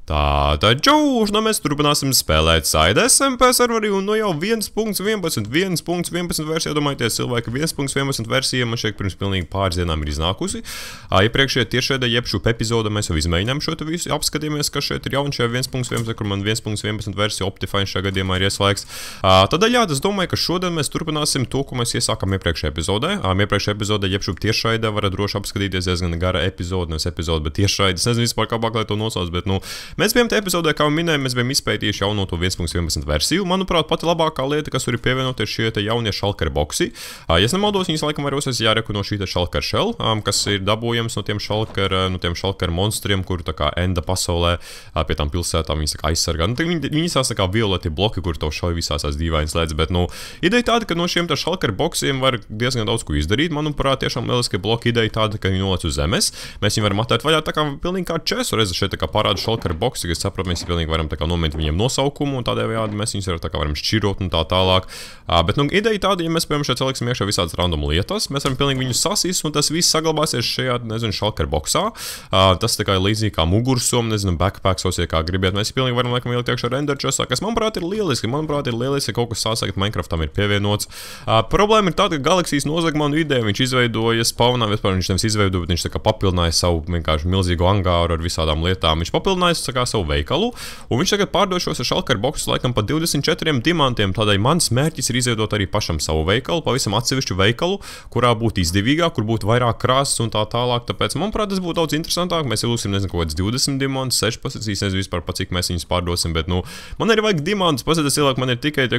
Tātad, čau, mēs turpināsim spēlēt Side SMP serverī, un jau 1.11 versija, domājieties, cilvēki 1.11 versija, man šeit pirms pilnīgi pāris dienām ir iznākusi. Iepriekšējā tiešraidē, jeb šo epizodu mēs jau izmēģinām šo te visu, apskatījāmies, ka šeit ir jauni šajā 1.11, kur man 1.11 versija Optifine šajā gadījumā ir ieslēgts. Tādēļ, jā, es domāju, ka šodien mēs turpināsim to, ko mēs iesākām iepriekšējā epizodē. Iepriekšējā epizodē, jeb šo tiešraidē, varat droši apskatīties diezgan gara epizode, nevis epizode, bet tiešraidē. Es nezinu vispār, kā lai to nosauc, bet, mēs bijām tajā epizodē, kā minēju, mēs bijām izpētījuši jauno to 1.11 versiju. Manuprāt, pati labākā lieta, kas tur ir pievienot, ir šie te jaunie Shulker boxi. Ja es nemaldos, viņas laikam varos jāreku no šī te Shulker shell, kas ir dabūjams no tiem Shulker monstriem, kur tā kā enda pasaulē pie tām pilsētām viņas tā kā aizsargā. Viņi tās tā kā violeti bloki, kur to šauj visās tās dīvainas lietas, bet, ideja tāda, ka no šiem te Shulker boxiem var diezgan daudz ko izdarīt. Manuprāt, tiešām lieliski bloki ideja tāda, ka viņi nolec uz zemes. Mēs viņu varam atvērt vaļā tā kā pilnīgi kā česu. Redz, šeit tā kā parāda Shulker boxi, kas saprot, mēs pilnīgi varam tā kā nomēt viņiem nosaukumu, un tādējādi mēs viņus tā kā varam šķirot un tā tālāk. Bet, ideja tāda, ja mēs, piemēram, šeit saliksim iekšā visādas random lietas, mēs varam pilnīgi viņus sasīs, un tas viss saglabāsies šajā, nezinu, Shulker boxā. Tas tā kā ir līdzīgi kā mugursom, nezinu, backpacksos, ja kā gribiet. Mēs pilnīgi varam, laikam, ielikt iekšā render chestā, kas, manuprāt, ir lieliski. Manuprāt, ir lieliski, kaut kas sāsākt Minecraftam ir pievienots. Problēma ir tāda, ka Galaxijas nozag manu ideju, viņš izveidoja spawnā, vispār viņš nevis izveidoja, bet viņš tā kā papildināja savu vienkārši milzīgu angāru ar visādām lietām. Viņš papildināja tā kā savu veikalu, un viņš tagad pārdod šos Shulker boxus laikam pa 24 dimantiem. Tādēļ mans mērķis ir izveidot arī pašam savu veikalu, pavisam atsevišķu veikalu, kurā būtu izdevīgāk, kur būtu vairāk krāsas un tā tālāk. Tāpēc, manuprāt, tas būtu daudz interesantāk. Mēs ielūksim, nezinu, kaut kāds 20 dimantus, 16, nezinu vispār, pa cik mēs viņus pārdosim, bet, man arī vajag dimantus. Pasēties, cilvēki, man ir tikai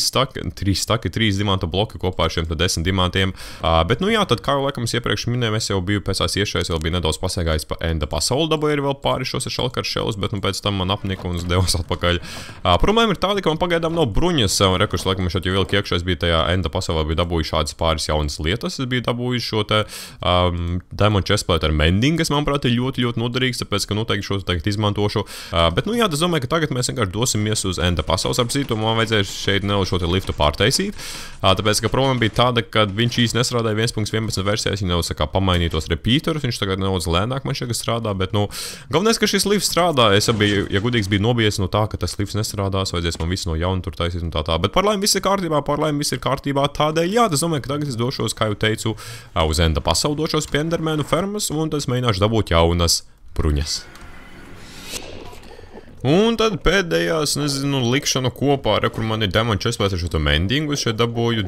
3 dimanta bloki kopā ar šiem 10 dimantiem. Bet, jā, tad, kā jau laikam es iepriekš minēju, es jau biju pēc tās iešais, vēl biju nedaudz pasaigājis pa enda pasauli, dabūju arī vēl pāri šos Shulker shells, bet, pēc tam man apnika un es devos atpakaļ. Problēma ir tāda, ka man pagaidām nav bruņas, un rekurs, laikam, es šeit jau vilku iekšā, es biju tajā enda pasaulē, biju dabūju šādas pāris jaunas lietas, es biju dabūju šo te Diamond Chestplate ar mending, kas, manuprāt, ir ļoti, ļoti noderīgs, tāpēc, ka noteikti šo tagad izmantošu. Bet, jā, es domāju, ka tagad mēs vienkārši dosimies uz enda pasaules apsīt, un man vajadzēja šeit nedaudz šo te liftu pārtaisīt, tāpēc, ka problēma bija tāda, ka viņš īsti nestrādāja 1.11 versijās, viņi nedaudz pamainītos repeaterus, viņš tagad nedaudz lēnāk man šeit strādā, bet, galvenais, ka šis lifts strādā, es biju, ja gudīgs, biju nobijies no tā, ka tas lifts nestrādās, vajadzēs man visu no jauna tur taisīt un tā. Bet par laimi viss ir kārtībā, tādēļ, jā, es domāju, ka tagad es došos, kā jau teicu, uz enda pasauli, došos pie Endermanu fermas, un tad es mēģināšu dabūt jaunas bruņas. Un tad pēdējās, nezinu, likšanu kopā, kur man ir Diamond Chestplate ar šo to mendingu, es šeit dabūju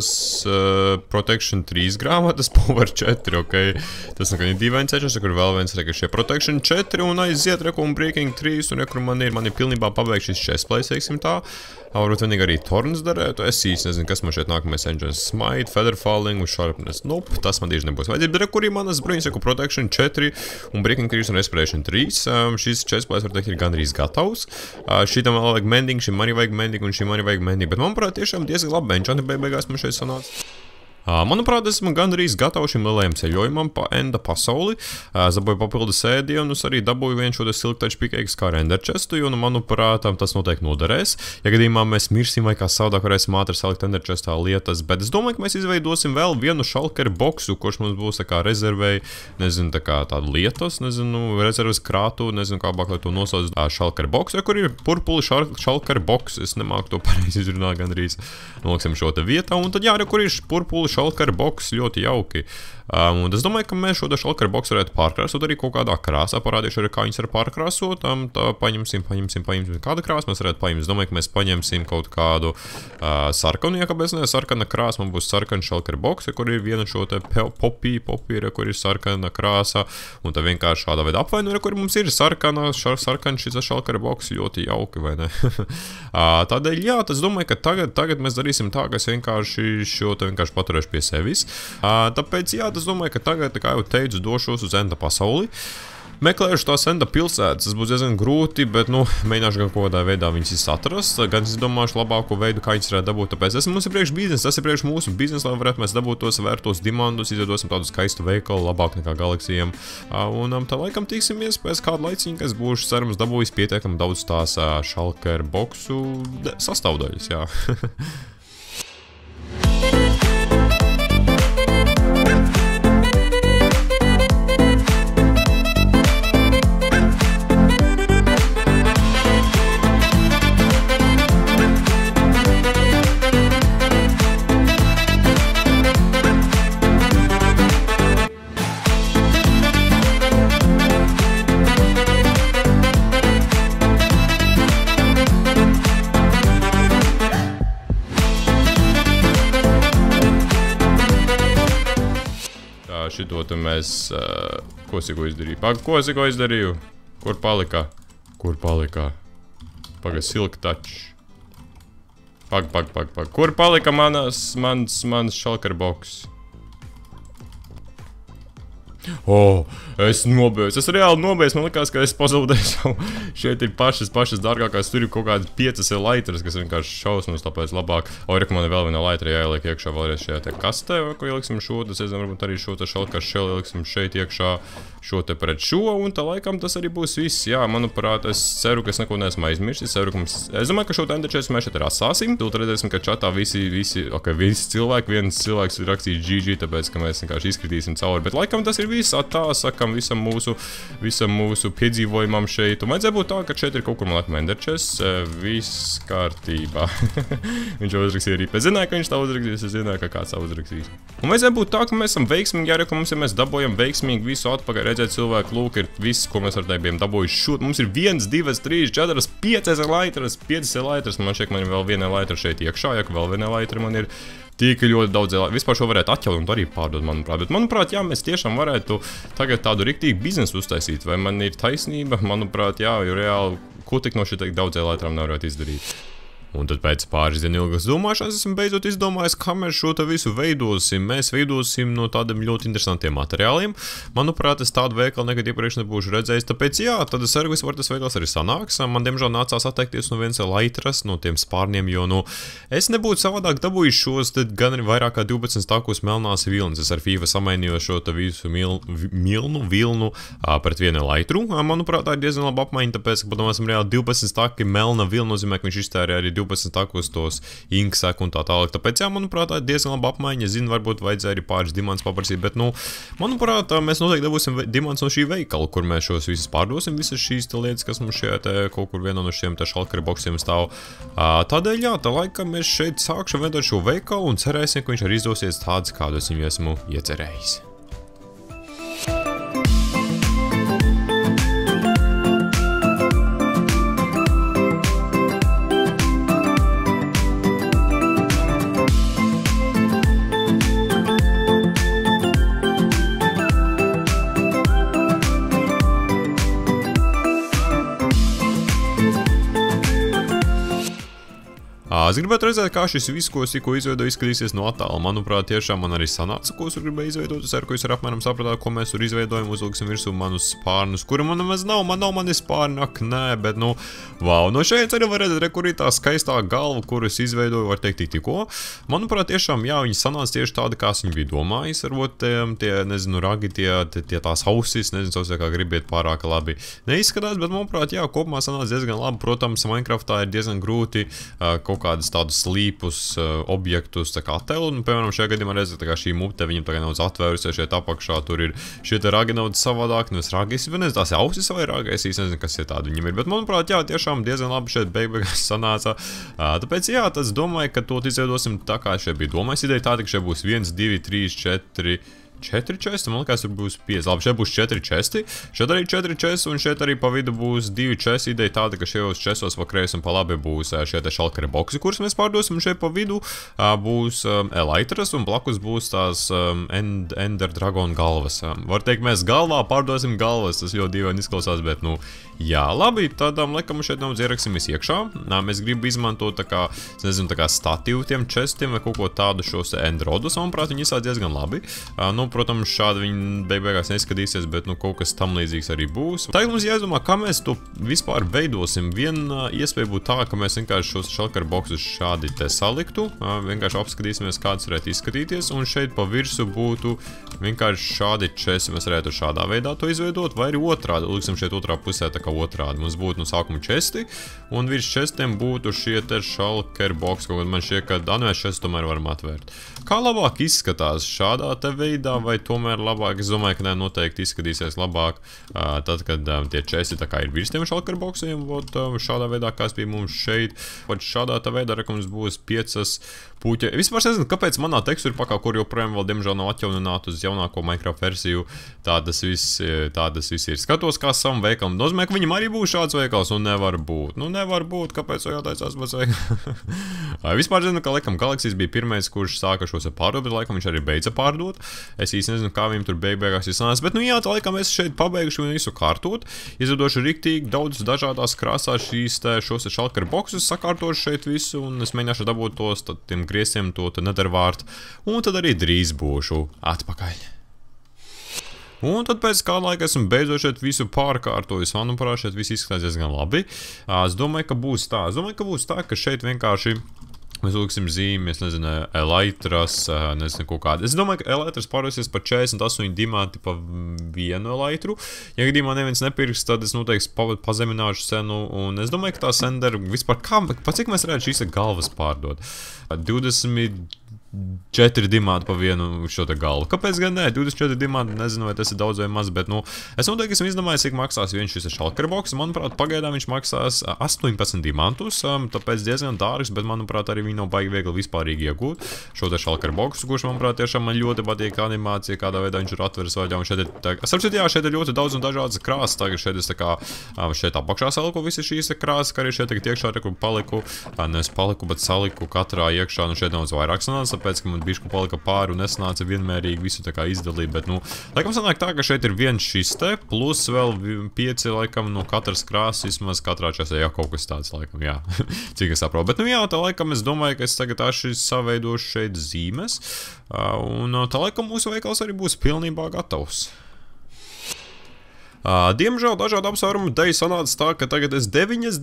2 Protection 3 grāmatas, Power 4, ok. Tas ir dīvaini ceļš, kur vēl viens, šie Protection 4 un aiziet, un Breaking 3, un kur man ir pilnībā pabeigts šis Chestplate, teiksim tā. Varbūt vienīgi arī Torns darētu, es īsti nezinu, kas man šeit nākamais engines Smite, Featherfalling un Sharpness. Nope, tas man tieši nebūs vajadzība, bet kur ir manas bruņas, Protection 4 un Breaking 3 un Respiration 3. Šis Chestplate, var teikt, ir gandrīz gatavs. Šitam vēl vajag mending, šim arī vajag mending un šim arī vajag mending, bet manuprāt tiešām diezgan labi enchantni beigās man šeit sanāca. Manuprāt, esmu gandrīz gatavs šim lielajam ceļojumam pa enda pasauli. Dabūju papildus ēdienus, arī dabūju vienu šo te Silk Touch pickaxe kā render chestu, un, manuprāt, tas noteikti noderēs. Ja gadījumā mēs mirsim vai kā savādāk varēsim ātri salikt render chestā lietas, bet es domāju, ka mēs izveidosim vēl vienu Shulker boxu, kurš mums būs tā kā rezervēji, nezinu, tā kā tādu lietas, nezinu, rezerves krātu, nezinu, kā lai to nosauc Shulker boxu, kur ir purpuli Shulker box, es nemāku to pareizi izrunāt gandrīz. Noliksim šo te vietā, un tad jā, kur ir purpuli Shulker box, ļoti jauki. Un es domāju, ka mēs šo Shulker box varētu pārkrāsot arī kaut kādā krāsā, parādīšu arī, kā viņas var pārkrāsot. Paņemsim, kāda krāsa mēs varētu paņemt. Es domāju, ka mēs paņemsim kaut kādu sarkanu, ja kāpēc ne, sarkana krāsa, man būs sarkana Shulker box, kur ir viena šo te poppy, kur ir sarkana krāsa, un tā vienkārši šādā veidā apvaino, kur mums ir sarkana šis Shulker box, ļoti jauki, vai ne? Tādēļ, jā, es domāju, ka tagad mēs darīsim tā, ka es vienkārši šo te vienkārši paturēšu pie sevis. Tāpēc, jā, es domāju, ka tagad, kā jau teicu, došos uz enda pasauli. Meklējuši tās enda pilsētas, tas būs diezgan grūti, bet, mēģināšu gan kaut kādā veidā viņas atrast, gan es domāšu labāko veidu, kā viņas varētu dabūt, tāpēc mums ir priekš biznes, tas ir priekš mūsu biznes, lai varētu mēs dabūt tos vērtos dimantus, izveidosim tādu skaistu veikalu, labāk nekā Galaxijiem, un tā laikam tiksimies pēc kādu laiciņu, kas būšu, cerams, dabūjis pietiekami daudz tās Shulker boxu sastāvdaļas, jā. šito te mēs, ko es tikko izdarīju? Ko es tikko izdarīju? Kur palika? Kur palika? Paga, silk touch. Pag. Kur palika mans šalkerboks? Es nobēju. Es reāli nobēju. Man likās, ka es pazaudēju savu. Šeit ir pašas dārgākās. Tur ir kaut kādi 5 laitras, kas vienkārši šausmas, tāpēc labāk. Rekomendēju vēl viena laitra jāieliek iekšā vēlreiz šajā te kastē, vai ko ieliksim šo. Tas, es varbūt arī šo te šalkašu šeli ieliksim šeit iekšā, šo te pret šo, un tā laikam tas arī būs viss. Jā, manuprāt, es ceru, ka es neko neesmu aizmirsis. Es domāju, ka šo te enderchest mēs šeit rasāsim. Tur redzēsim, ka čatā visi cilvēki, viens cilvēks ir rakstījis GG, tāpēc, ka mēs vienkārši izkritīsim cauri. Bet laikam tas ir viss, tā sakam visam mūsu piedzīvojumam šeit. Un vajadzēja būt tā, ka šeit ir kaut kur, man liekas, enderchest. Viss kārtībā. Viņš jau uzrakstīja arī, bet zināja, ka viņš tā uzrakstīs, es zināju, ka kāds tā uzrakstīs. Un vajadzēja būt tā, ka mēs esam veiksmīgi, arī, ka mums, ja mēs dabojam veiksmīgi visu atpakaļ, redzēt cilvēku, lūk, ir viss, ko mēs ar bijām dabūjuši šūt. Mums ir 1, 2, 3, 4, 5 laitras, man šeit man ir vēl viena laitra šeit iekšā, ja vēl viena laitra man ir. Tik ļoti daudz, vispār šo varētu atjaunot un arī pārdot, manuprāt. Bet, manuprāt, jā, mēs tiešām varētu tagad tādu riktīgu biznesu uztaisīt. Vai man ir taisnība? Manuprāt, jā, jo reāli, ko tik no šī daudz laitrām nevarētu izdarīt. Un tad pēc pāris dienu ilgas domāšanas esmu beidzot izdomājis, kā mēs šo te visu veidosim. Mēs veidosim no tādiem ļoti interesantiem materiāliem. Manuprāt, es tādu veikalu nekad iepriekš nebūšu redzējis, tāpēc jā, tad es ceru, ka tas veikals arī sanāks. Man diemžēl nācās atteikties no vienas laitras, no tiem spārniem, jo, nu, es nebūtu savādāk dabūjis šos, tad gan arī vairāk kā 12 stākus melnās vilnas. Es ar FIFA samainīju šo te visu vilnu pret vienu laitru. Manuprāt, tā ir diezgan laba apmaiņa, tāpēc, ka, padomāsim, reāli 12 stāki melna vilna nozīmē, ka viņš iztērē arī 12 takus tos inksaku un tā tālāk. Tāpēc, jā, manuprāt, tā ir diezgan laba apmaiņa. Zinu, varbūt vajadzēja arī pāris dimants paprasīt, bet, nu, manuprāt, mēs noteikti dabūsim dimants no šī veikala, kur mēs šos visus pārdosim, visas šīs lietas, kas mums šajā te kaut kur vienā no šiem te šalkeri boksiem stāv. Tādēļ, jā, tā laikam mēs šeit sākšu veidot šo veikalu un cerēsim, ka viņš arī izdosies tāds, kādu es viņu esmu iecerējis. Es gribētu redzēt, kā šis viss, ko es tikko izveidoju, izskatīsies no attāla. Manuprāt, tiešām man arī sanāca, ko es gribēju izveidot. Es ceru, ka jūs arī apmēram sapratāt, ko mēs tur izveidojam. Uzliksim virsū manus spārnus, kuri man nemaz nav. Man nav mani spārni, ak, nē, bet, nu, wow. No šeit arī var redzēt, kur ir tā skaistā galva, kuru es izveidoju, var teikt tikko. Manuprāt, tiešām, jā, viņi sanāca tieši tādi, kā viņi bija domājis. Varbūt tie, nezinu, ragi, tie tās ausis, nezinu, kā gribiet pārāk labi neizskatās, bet, manuprāt, jā, kopumā sanāca diezgan labi. Protams, Minecraftā ir diezgan grūti kaut kādus tādus slīpus objektus tā kā attēlu, un, piemēram, šajā gadījumā redzat, tā kā šī mute viņam tā kā nedaudz atvērusies šeit apakšā, tur ir šie te ragi nedaudz savādāk, nevis ragis, vai nezinu, tās ausis vai ragis, es nezinu, kas ir tādi viņam ir, bet, manuprāt, jā, tiešām diezgan labi šeit beigās sanāca, tāpēc, jā, tas domāju, ka to izveidosim tā kā šeit bija domājis ideja, tā, ka šeit būs 1, 2, 3, 4 česti, man liekas, tur būs 5. Labi, šeit būs 4 česti, šeit arī 4 česti, un šeit arī pa vidu būs 2 česti. Ideja tāda, ka šajos čestos pa kreisi un pa labi būs šie te šalkeri boksi, kurus mēs pārdosim. Šeit pa vidu būs elaitras, un blakus būs tās Ender Dragon galvas. Var teikt, mēs galvā pārdosim galvas, tas ļoti dīvaini izklausās, bet, nu, jā, labi, tad, laikam, šeit nedaudz ieraksimies iekšā. Mēs gribam izmantot, tā kā, nezinu, tā kā statīvu tiem čestiem vai kaut ko tādu šos endrodus, manuprāt, viņi izsāc diezgan labi. Nu, protams, šādi viņi beigās neskatīsies, bet, nu, kaut kas tam līdzīgs arī būs. Tagad mums jāizdomā, kā mēs to vispār veidosim. Viena iespēja būtu tā, ka mēs vienkārši šos šalkeri boksus šādi te saliktu, vienkārši apskatīsimies, kāds varētu izskatīties, un šeit pa virsu būtu vienkārši šādi česti. Mēs varētu šādā veidā to izveidot, vai arī otrādi. Liksim šeit otrā pusē tā kā otrādi. Mums būtu no sākuma česti, un virs čestiem būtu šie te šalkeri boksi, kaut kad man šķiet, ka anvēs česti tomēr varam atvērt. Kā labāk izskatās šādā te veidā, vai tomēr labāk? Es domāju, ka noteikti izskatīsies labāk tad, kad tie česti tā kā ir virs tiem šalkeri boksiem, šādā veidā, kas bija mums šeit. Šādā tā veidā, ka mums būs 5 puķi. Vispār nezinu, kāpēc manā tekstūra pakā, kur joprojām vēl diemžēl nav atjaunināta uz jaunāko Minecraft versiju, tādas viss ir. Skatos kā savam veikalam. Nozīmē, ka viņam arī būs šāds veikals, un nevar būt. Nu, nevar būt, kāpēc to jātaisās bez veikala? Vispār zinu, ka, laikam, Galaxijas bija pirmais, kurš sāka šos pārdot, bet, laikam, viņš arī beidza pārdot. Es īsti nezinu, kā viņam tur beigās izsanās, bet, nu jā, tā laikam es šeit pabeigšu visu kārtot, izveidošu riktīgi daudz dažādās krāsās šos šalkara boksus, sakārtošu šeit visu, un es mēģināšu dabūt tos, tad tiem griesiem to nethervārtu, un tad arī drīz būšu atpakaļ. Un tad pēc kāda laika esmu beidzot šeit visu pārkārtojis. Manuprāt, šeit viss izskatās diezgan labi. Es domāju, ka būs tā, ka šeit vienkārši mēs lūksim zīmi, es nezinu, elytras, nezinu, kaut kāda. Es domāju, ka elytras pārēsies par 48 diamanti pa vienu elytru. Ja gadījumā neviens nepirks, tad es noteikti pazemināšu cenu. Un es domāju, ka tā sender vispār, pa cik mēs varētu šīs galvas pārdot? 24 diamanti pa vienu šo te galvu. Kāpēc gan ne? 24 diamanti, nezinu, vai tas ir daudz vai maz, bet, nu, es noteikti esmu izdomājis, cik maksās viens šis šalkara boks. Manuprāt, pagaidām viņš maksās 18 diamantus, tāpēc diezgan dārgs, bet, manuprāt, arī viņi nav baigi viegli vispārīgi iegūt šo te šalkara boksu, kurš, manuprāt, tiešām man ļoti patīk animācija, kādā veidā viņš ir atveris vaļā, un šeit ir, šeit ir ļoti daudz un dažādas krāsas, tagad šeit es tā kā, šeit apakšā saliku visi šīs krāsas, kā arī šeit tagad iekšā paliku, bet saliku katrā iekšā, nu šeit nav vairāk sanāca, tāpēc, ka man bišķi palika pāri un nesanāca vienmērīgi visu tā kā izdalīt, bet, nu, laikam sanāk tā, ka šeit ir viens šis te, plus vēl 5, laikam, no katras krāsas, vismaz katrā časē, jā, kaut kas tāds, laikam, jā, cik es saprotu, bet, nu, jā, tā laikam es domāju, ka es tagad saveidošu šeit zīmes, un tā laikam mūsu veikals arī būs pilnībā gatavs. Diemžēl dažādu apsvērumu dēļ sanāca tā, ka tagad es 9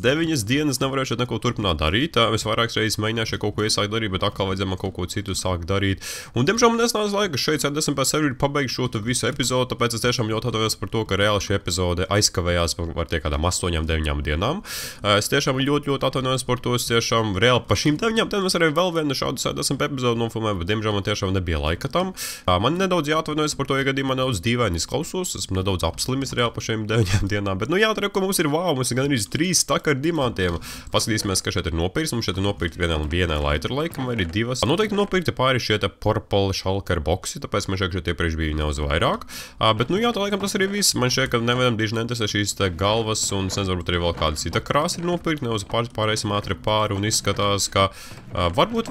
dienas nevarēšu šeit neko turpināt darīt. Es vairākas reizes mēģināšu kaut ko iesākt darīt, bet atkal vajadzēja man kaut ko citu sākt darīt. Un diemžēl man nesnāca laika šeit SMP serveri pabeigt šo visu epizodu, tāpēc es tiešām ļoti atvainojos par to, ka reāli šī epizode aizkavējās par tie kādām 8-9 dienām. Es tiešām ļoti atvainojos par to, es tiešām reāli pa šīm 9 dienām es arī vēl vienu šādu SMP epizodu nofilmēju, bet diemžēl man tiešām nebija laika tam. Man nedaudz jāatvainojas par to, ja gadījumā nedaudz dīvaini izklausos, esmu nedaudz slimis reāli pa šiem 9 dienām, bet, nu jā, tā, ka mums ir mums ir gan arī 3 staki ar dimantiem. Paskatīsimies, ka šeit ir nopirks, mums šeit ir nopirkt vienai elytra laikam, vai arī 2. Noteikti nopirkti pāri šie te purple šalkara boksi, tāpēc man šeit iepriekš bija neuz vairāk. Bet, nu jā, tā laikam tas arī viss. Man šeit, ka nevienam diži neinteresē šīs te galvas, un es nezinu, varbūt arī vēl kāda cita krāsa ir nopirkt, neuz pārēsim ātri pāri, un izskatās, ka varbūt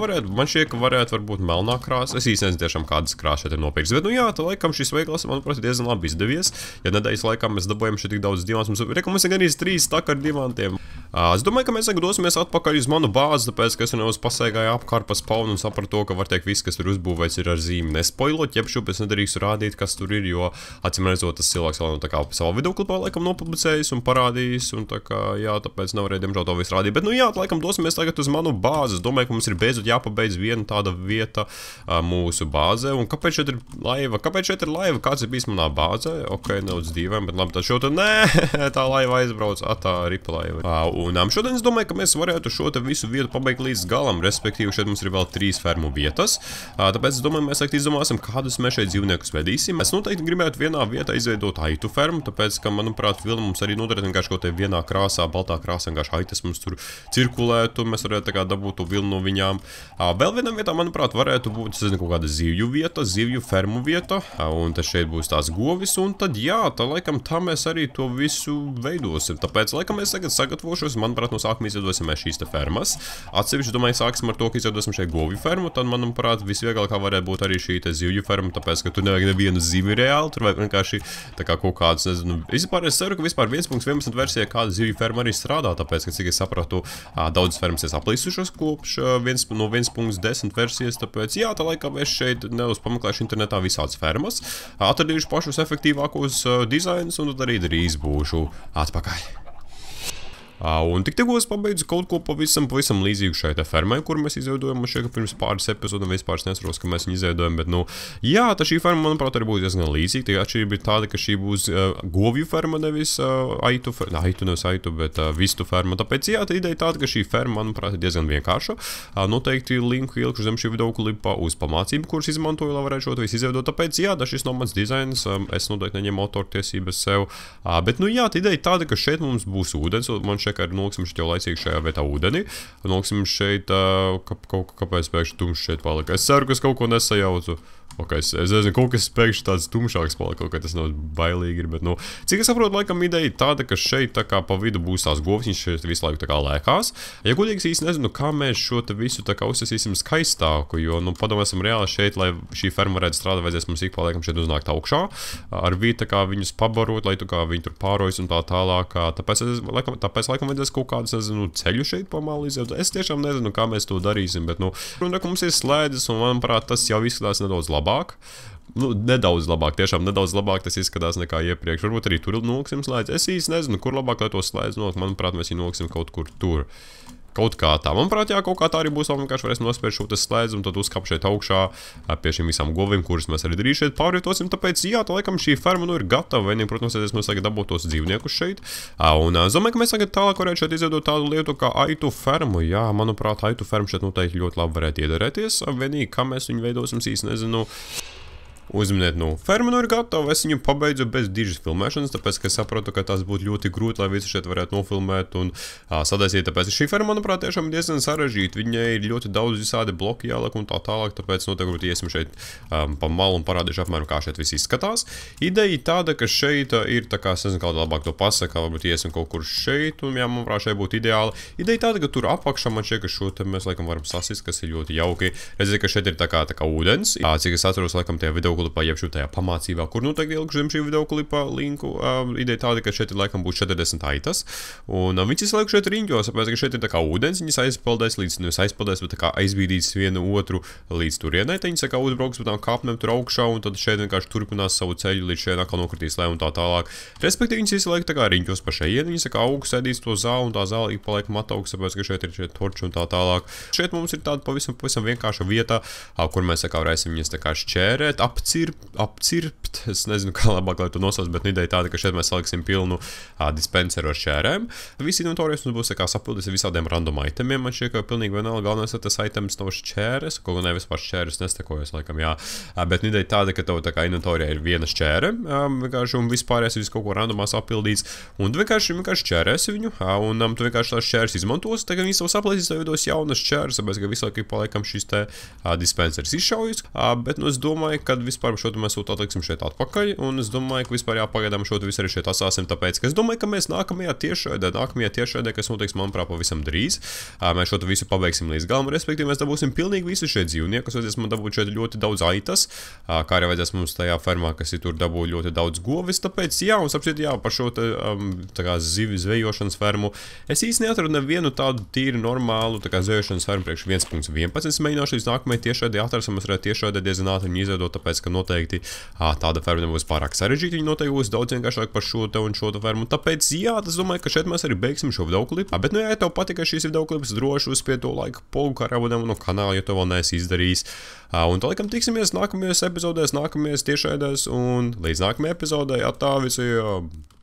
varbūt melnā krāsa. Es īsti nezinu tiešām, kādas krāsas šeit ir nopirks. Bet, nu jā, tā laikam šis veikals, manuprāt, ir diezgan labi izdevies. Ja nedēļas laikā mēs dabūjam šeit tik daudz diamantus. Mums ir gan arī 3 staki ar dimantiem. Es domāju, ka mēs tagad dosimies atpakaļ uz manu bāzi, tāpēc, ka es nedaudz pasaigāju apkārt pa spaunu un sapratu to, ka var teikt viss, kas tur uzbūvēts, ir ar zīmi. Nespoilot, jeb šobrīd es nedarīšu rādīt, kas tur ir, jo acīm redzot, tas cilvēks vēl tā kā savā videoklipā laikam nopublicējis un parādījis, un tā kā, jā, tāpēc nevarēju, diemžēl, to visu rādīt. Bet, nu jā, laikam dosimies tagad uz manu bāzi. Es domāju, ka mums ir beidzot jāpabeidz viena tāda vieta mūsu bāzē. Un kāpēc šeit ir laiva? Kāds ir bijis manā bāzē? Ok, nedaudz dīvaini, bet labi, tad šo te nē, tā laiva aizbrauc, tā ripa laiva. Un šodien es domāju, ka mēs varētu šo te visu vietu pabeigt līdz galam, respektīvi šeit mums ir vēl 3 fermu vietas. Tāpēc es domāju, mēs izdomāsim, kādus mēs šeit dzīvniekus vedīsim. Es noteikti gribētu vienā vietā izveidot aitu fermu, tāpēc, ka, manuprāt, filma mums arī noderētu vienkārši kaut te vienā krāsā, baltā krāsā, vienkārši aitas mums tur cirkulētu, mēs varētu tā kā dabūt to vilnu no viņām. Vēl vienā vietā, manuprāt, varētu būt, es nezinu, kaut kāda zivju vieta, zivju fermu vieta, un tad šeit būs tās govis, un tad jā, tā laikam tā mēs arī to visu veidosim. Tāpēc, laikam, mēs tagad sagatavošos, manuprāt, no sākuma izveidosim šīs te fermas. Atsevišķi, domāju, sāksim ar to, ka izveidosim šeit govju fermu, tad, manuprāt, visvieglākā varētu būt arī šī te zivju ferma, tāpēc, ka tur nevajag nevienu zivi reāli, tur vajag vienkārši tā kā kaut kāds, nezinu, vispār es ceru, ka vispār 1.11 versijā kāda zivju ferma arī strādā, tāpēc, ka, cik es sapratu, daudzas fermas ir aplīsušas kopš no 1.10 versijas, tāpēc, jā, tā laikam es šeit nedaudz pameklēšu internetā visādas fermas, atradīšu pašus efektīvākos dizainus, un tad arī drīz būšu atpakaļ. Un tikko es pabeidzu kaut ko pavisam līdzīgu šai te fermai, kur mēs izveidojam, man šķiet, ka pirms pāris epizodēm vispār nesaros, ka mēs viņu izveidojam, bet, nu, jā, tā šī ferma, manuprāt, arī būs diezgan līdzīga. Tikai atšķirība ir tāda, ka šī būs govju ferma, nevis vistu ferma. Tāpēc, jā, tā ideja tāda, ka šī ferma, manuprāt, ir diezgan vienkārša. Noteikti linku ielikšu zem šī videoklipā uz pamācību, kuras izmantoju, lai varētu šo visu izveidot. Tāpēc, jā, šis nav mans dizains, es noteikti neņemu autortiesības sev. Bet, nu, jā, tā ideja tāda, ka šeit mums būs ūdens, ka noliksim šeit jau laicīgi šajā vietā ūdeni. Noliksim šeit, kāpēc pēkšņi tumšs šeit palika. Es ceru, ka es kaut ko nesajaucu. Okay, es nezinu, kaut kas pēkšņi tāds tumšāks paliek, kaut kā tas nav bailīgi, bet, nu, cik es saprotu, laikam ideja tāda, ka šeit tā kā pa vidu būs tās govs, viņš šeit visu laiku tā kā lēkās. Ja godīgi īsti nezinu, kā mēs šo te visu tā kā uzsasīsim skaistāku, jo, nu, padomāsim reāli šeit, lai šī ferma varētu strādāt, vajadzēs mums ik pa laikam šeit uznākt augšā, ar vidu tā kā viņus pabarot, lai tā kā viņi tur pārojas un tā tālāk, tāpēc laikam vajadzēs kaut kādus, nezinu, ceļu šeit pamalizēt. Es tiešām nezinu, kā mēs to darīsim, bet, nu, mums ir slēdzes un, manuprāt, tas jau izskatās nedaudz labāk. Nu, nedaudz labāk, tiešām nedaudz labāk tas izskatās nekā iepriekš. Varbūt arī tur noksim slēdz. Es īsti nezinu, kur labāk, lai to slēdz noksim. Manuprāt, mēs viņu noksim kaut kur tur. Kaut kā tā. Manuprāt, jā, kaut kā tā arī būs. Vienkārši varēsim nospērt šo slēdzi un tad uzkāpt šeit augšā pie šīm visām govīm, kuras mēs arī drīz šeit pārvietosim. Tāpēc, jā, tā laikam šī ferma nu ir gatava. Vienīgi, protams, mēs tagad dabūt tos dzīvniekus šeit. Un es domāju, ka mēs tagad tālāk varētu šeit izveidot tādu lietu kā aitu fermu. Jā, manuprāt, aitu ferma šeit noteikti ļoti labi varētu iedarēties. Vienīgi, kā mēs viņu veidosim, īsti nezinu. Uzminiet, nu, ferma nu ir gatava, es viņu pabeidzu bez dižas filmēšanas, tāpēc, ka saprotu, ka tas būtu ļoti grūti, lai visu šeit varētu nofilmēt un sadaisīt, tāpēc šī ferma, manuprāt, tiešām diezgan sarežģīta, viņai ir ļoti daudz visādi bloki jāliek un tā tālāk, tāpēc noteikti iesim šeit pa malu un parādīšu apmēram, kā šeit viss izskatās. Ideja tāda, ka šeit ir tā kā, es nezinu, kā labāk to pasaka, varbūt iesim kaut kur šeit, un jā, manuprāt, šeit būtu ideāli. Ideja tāda, ka tur apakšā man šķiet, ka šo te mēs, laikam, varam sasist, kas ir ļoti jauki. Redziet, ka šeit ir tā kā ūdens, cik es atceros, laikam, tie videoklipā, jeb šī tajā pamācībā, kur noteikti ielikšu zem šī videoklipā linku. Ideja tāda, ka šeit ir laikam būs 40 aitas, un viņas izlaiku šeit riņķos, tāpēc, ka šeit ir tā kā ūdens, viņas aizpeldēs līdz, nevis aizpeldēs, bet tā kā aizbīdīs vienu otru līdz turienai, tad viņas tā kā uzbrauks pa tām kāpnēm tur augšā, un tad šeit vienkārši turpinās savu ceļu līdz šeit atkal nokritīs lē un tā tālāk. Respektīvi, viņas izlaiku tā kā riņķos pa šeit, viņas tā kā augsts ēdīs to zāli, un tā zāle ik paliek mataugs, tāpēc, ka šeit ir šeit torči un tā tālāk. Šeit mums ir tāda pavisam vienkārša vieta, kur mēs tā kā varēsim viņas tā kā šķērēt, apcirpt, es nezinu, kā labāk, lai to nosauc, bet ideja tāda, ka šeit mēs saliksim pilnu dispenseru ar šķērēm. Visi inventorijas mums būs tā kā sapildīts ar visādiem random itemiem, man šķiet, ka pilnīgi vienalga galvenais, ka tas items nav šķēres, kaut kā vispār šķēres nestekojas, laikam, jā. Bet ideja tāda, ka tev tā kā inventorijā ir viena šķēre, vienkārši un vispārējais viss kaut ko randomā sapildīts, un tu vienkārši šķērēsi viņu, un tu vienkārši tās šķēres izmantos, tagad viņi savu saplēsīs, tev dos jaunas šķēres, tāpēc, ka visu laiku paliekam šis te dispenseris izšaujas, bet, nu, es domāju, ka vispār šo mēs to atliksim šeit atpakaļ, un es domāju, ka vispār jāpagaidām šo visu arī šeit atstāsim, tāpēc, ka es domāju, ka mēs nākamajā tiešraidē, kas notiks, manuprāt, pavisam drīz, mēs šo visu pabeigsim līdz galam, respektīvi mēs dabūsim pilnīgi visu šeit dzīvniekus, vajadzēs man dabūt šeit ļoti daudz aitas, kā arī vajadzēs mums tajā fermā, kas ir tur dabūt ļoti daudz govis, tāpēc, jā, un sapsiet, jā, par šo te, tā kā zivi zvejošanas fermu, es īsti neatradu nevienu tādu tīri normālu, tā kā zvejošanas fermu priekš 1.11, es mēģināšu līdz nākamajai tiešraidē atrast, mēs varētu tiešraidē diezgan ātri viņu izveidot, tāpēc, ka noteikti tāda ferma nebūs pārāk sarežģīta, viņa noteikti būs daudz vienkāršāk par šo te un šo te fermu. Tāpēc, jā, es domāju, ka šeit mēs arī beigsim šo videoklipu. Bet, nu, ja tev patika šīs videoklips, droši uzspied to laiku pogu, kā arī abonēm no kanāla, ja tev vēl neesi izdarījis. Un tā laikam tiksimies nākamajās epizodēs, nākamajās tiešraidēs un līdz nākamajai epizodē. Atā visiem!